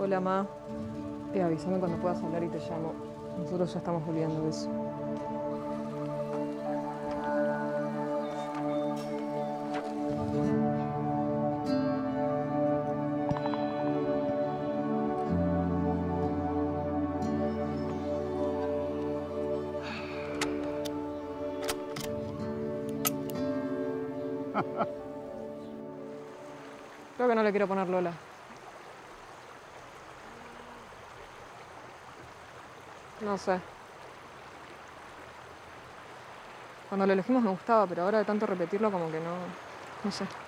Hola, Ma. Avísame cuando puedas hablar y te llamo. Nosotros ya estamos volviendo de eso. Creo que no le quiero poner Lola. No sé. Cuando lo elegimos me gustaba, pero ahora de tanto repetirlo como que no... No sé.